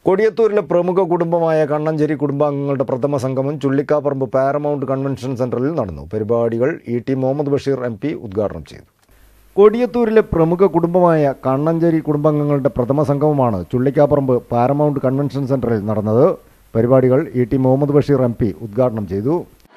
കൊടിയത്തൂരിലെ പ്രമുഖ കുടുംബമായ കണ്ണഞ്ചേരി കുടുംബാംഗങ്ങളുടെ പ്രഥമ സംഗമം ചുള്ളിക്കാപ്പറമ്പ് പാരമൗണ്ട് കൺവെൻഷൻ സെന്ററിൽ നടന്നു. പരിപാടികൾ ഇ.ടി. മുഹമ്മദ് ബഷീർ MP ഉദ്ഘാടനം ചെയ്തു. കൊടിയത്തൂരിലെ പ്രമുഖ കുടുംബമായ കണ്ണഞ്ചേരി കുടുംബാംഗങ്ങളുടെ പ്രഥമ സംഗമമാണ് ചുള്ളിക്കാപ്പറമ്പ് പാരമൗണ്ട് കൺവെൻഷൻ സെന്ററിൽ നടന്നത്. പരിപാടികൾ ഇ.ടി. മുഹമ്മദ് ബഷീർ MP ഉദ്ഘാടനം ചെയ്തു.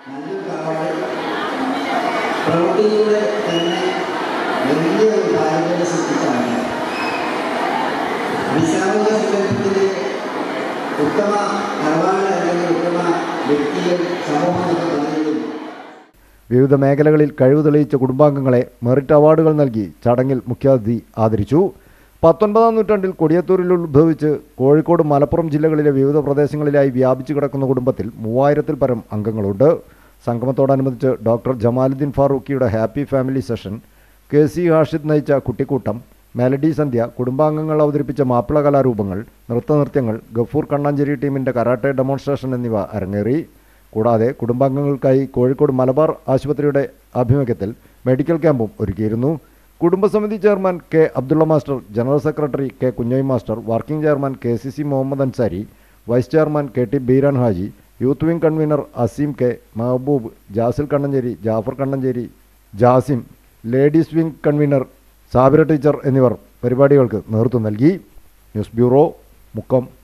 വിവിധ മേഖലകളിൽ കഴിവ് തെളിയിച്ച കുടുംബാംഗങ്ങളെ മെറിറ്റ് അവാർഡുകൾ നൽകി ചടങ്ങിൽ മുഖ്യാതിഥി ആദരിച്ചു. 19-ാം നൂറ്റാണ്ടിൽ കൊടിയത്തൂരിൽ ഉത്ഭവിച്ച് കോഴിക്കോട്, മലപ്പുറം ജില്ലകളിലെ വിവിധ പ്രദേശങ്ങളിലായി വ്യാപിച്ചു കിടക്കുന്ന കുടുംബത്തിൽ 3000-ൽ പരം അംഗങ്ങളുണ്ട്. സംഗമത്തോടനുബന്ധിച്ച് ഡോക്ടർ ജമാലുദ്ദീൻ ഫാറൂഖിയുടെ happy family session, KC Hashid നയിച്ച കുട്ടിക്കൂട്ടം, മെലഡി സന്ധ്യ, കുടുംബാംഗങ്ങൾ അവതരിപ്പിച്ച മാപ്പിള കലാരൂപങ്ങൾ, നൃത്തനൃത്യങ്ങൾ, ഗഫൂർ കണ്ണഞ്ചേരി ടീമിൻ്റെ കരാട്ടെ ഡെമോൺസ്ട്രേഷൻ എന്നിവ അരങ്ങേറി. കൂടാതെ കുടുംബാംഗങ്ങൾക്കായി കോഴിക്കോട് മലബാർ ആശുപത്രിയുടെ ആഭിമുഖ്യത്തിൽ മെഡിക്കൽ ക്യാമ്പും ഒരുക്കിയിരുന്നു. കുടുംബസമിതി chairman K. Abdulla master, general secretary K. Kunhai master, working chairman KCC Muhammad Ansari, vice chairman KT Beeran Haji, youth wing convener Azeem K. Mehboob, Jasil Kannancheri, Jafar Kannancheri, Jasim, ladies wing convener Sabira teacher എന്നിവർ പരിപാടികൾക്ക് നേതൃത്വം നൽകി. News bureau, Mukkam.